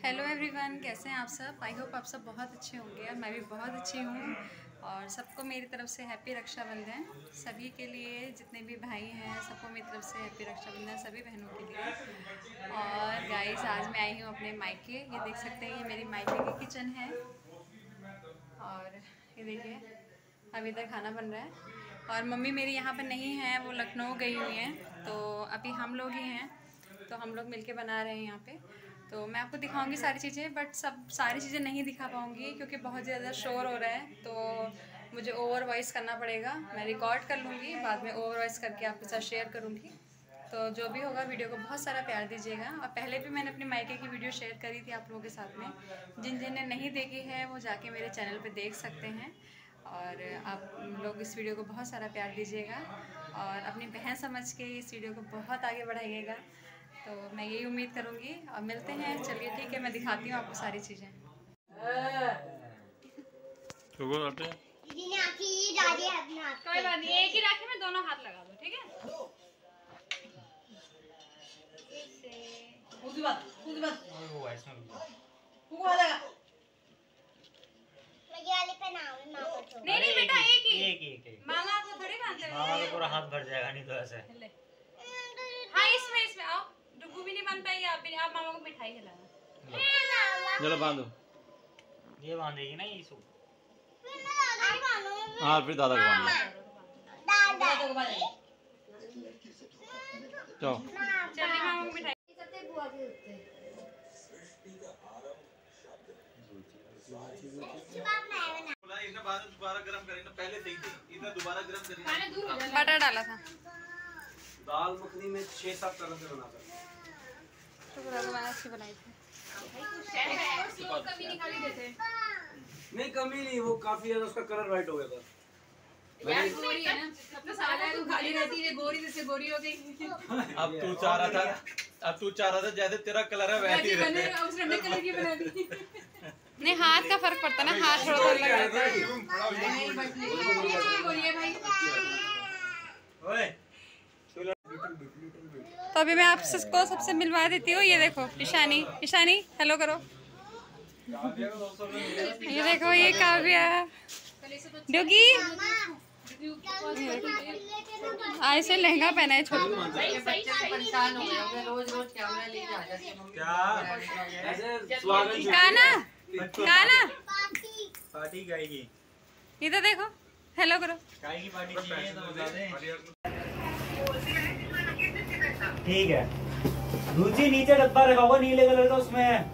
Hello everyone, कैसे हैं आप सब। आई होप आप सब बहुत अच्छे होंगे और मैं भी बहुत अच्छी हूँ। और सबको मेरी तरफ से हैप्पी रक्षाबंधन। सभी के लिए, जितने भी भाई हैं सबको मेरी तरफ से हैप्पी रक्षाबंधन, सभी बहनों के लिए। और गाइस, आज मैं आई हूँ अपने मायके। ये देख सकते हैं, ये मेरी मायके की किचन है। और ये देखिए, अभी इधर खाना बन रहा है। और मम्मी मेरी यहाँ पर नहीं है, वो लखनऊ गई हुई हैं। तो अभी हम लोग ही हैं, तो हम लोग मिलके बना रहे हैं यहाँ पे। तो मैं आपको दिखाऊंगी सारी चीज़ें, बट सारी चीज़ें नहीं दिखा पाऊँगी क्योंकि बहुत ज़्यादा शोर हो रहा है। तो मुझे ओवर वॉइस करना पड़ेगा। मैं रिकॉर्ड कर लूँगी, बाद में ओवर वॉइस करके आपके साथ शेयर करूँगी। तो जो भी होगा, वीडियो को बहुत सारा प्यार दीजिएगा। और पहले भी मैंने अपनी मायके की वीडियो शेयर करी थी आप लोगों के साथ में। जिन ने नहीं देखी है वो जाके मेरे चैनल पे देख सकते हैं। और आप लोग इस वीडियो को बहुत सारा प्यार दीजिएगा और अपनी बहन समझ के इस वीडियो को बहुत आगे बढ़ाइएगा। तो मैं यही उम्मीद करूँगी। और मिलते हैं, चलिए ठीक है, मैं दिखाती हूँ आपको सारी चीज़ें। कोई बात नहीं, एक ही राखी में दोनों हाथ लगा दो, ठीक है। नहीं नहीं बेटा, एक मामा आपको थोड़ी बांधते हैं। मामा को पूरा हाथ भर जाएगा, नहीं तो ऐसे। हाँ, इसमें आओ। डुगू भी नहीं बन पाएगी, आप भी। आप मामा को मिठाई खिलाना। चलो बांधो। ये बांधेगी ना ये सो। हाँ, फिर दादा को बांधो। चलो चलिए, मामा को मिठाई। दोबारा गरम करें ना, पहले सही थी, इधर दोबारा गरम करें। बटर डाला था। दाल मखनी में 6-7 तरह से बनाता है। अच्छी बनाई थी। नहीं, कमी नहीं, वो काफी ज्यादा उसका कलर वाइट हो गया था। यार गोरी है ना, अपना साला है, तू खाली रहती है, गोरी जैसे गोरी हो गई। अब तू चाह रहा था जैसे तेरा कलर है वैसे ही रहे। उसने कलर की बना दी। नहीं, हाथ का फर्क पड़ता ना, हाथ थोड़ा अलग रहता है। तो अभी मैं आप सबको सबसे मिलवा देती हूँ। ये देखो ईशानी, ईशानी हेलो करो। ये देखो, ये काव्या, डोगी। आज से लहंगा पहना है छोटू। काना काना पार्टी गाएगी। इधर देखो, हेलो करो। गाएगी पार्टी चाहिए तो बता दें। ठीक है। रुचि, नीचे डब्बा रखा हुआ नीले कलर का, उसमें है।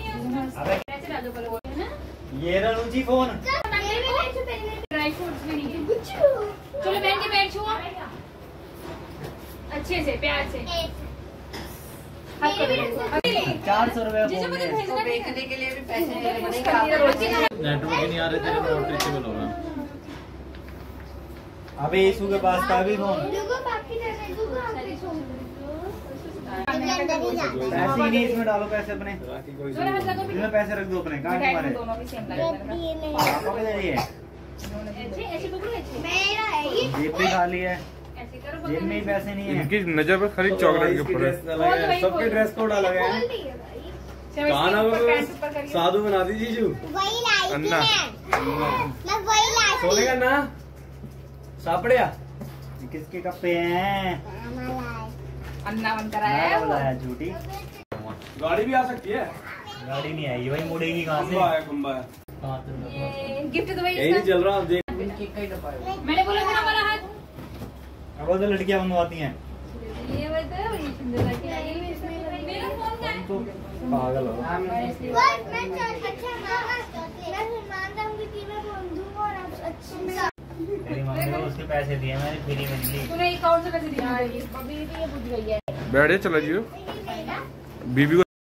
ये रहा रुचि फोन। ड्राई फ्रूट्स भी नहीं है। चलो बहन के पैर छुओ अच्छे से, प्यार से। 400 रुपए भेजने के लिए भी पैसे नेटवर्क नहीं आ रहे थे, नॉट रीचेबल हो रहा। अबे ईशु के पास था भी फोन। पैसे नहीं, इसमें डालो पैसे अपने। इसमें पैसे रख दो अपने। कहाँ तुम्हारे? पापा के दे दिए। जेब भी खाली है, जेब में ही पैसे नहीं है। इनकी नजर पर खाली चॉकलेट के ऊपर। सबके ड्रेस कोड अलग है। साधु बना दी जीजू। अन्ना सोने का ना सापड़िया। किसके कप्पे हैं? अन्ना बनकर आया है बुलाया झूठी। गाड़ी भी आ सकती है। गाड़ी नहीं आएगी भाई, मुड़ेगी कहाँ से? कुंबा है। ये गिफ्ट तो भाई यही नहीं चल रहा, आप देख। मैंने बोला था ना वाला हाथ। अब तो लड़कियां मंगवाती हैं। ये बता, बड़ी सुंदर लड़की आई है इसमें। मेरा फोन का है। तो पागल हो। मेरी मम्मी को उसके पैसे दिए मैंने, फ्री में ली। तूने कौन से पैसे दिए? अभी ये बुझ गई है। बैठे चला जियो बीबी को।